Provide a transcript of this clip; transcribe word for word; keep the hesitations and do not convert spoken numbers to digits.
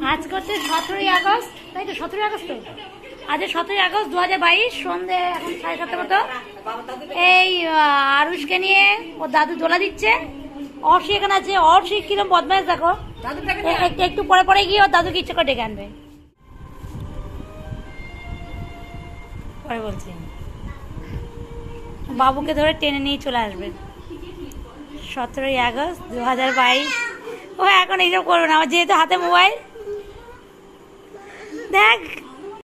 আজ করছে সতেরোই আগস্ট, তাই তো? সতেরোই আগস্ট তো আজ, সতেরোই আগস্ট দু হাজার বাইশ সন্ধ্যে এখন সাড়ে সাতটা মতো। এই আরুষকে নিয়ে ওর দাদু দোলা দিচ্ছে। অর্ষি এখানে আছে। অর্ষি কিরম বদমাইশ দেখো, একটু একটু পরে পরে গিয়ে ওর দাদুকে ইচ্ছে করে ডেকে আনবে। পরে বলছি বাবুকে ধরে টেনে নিয়ে চলে আসবে। সতেরোই আগস্ট দু হাজার বাইশ। ও এখন এইসব করবে না, আমার যেহেতু হাতে মোবাইল। দেখ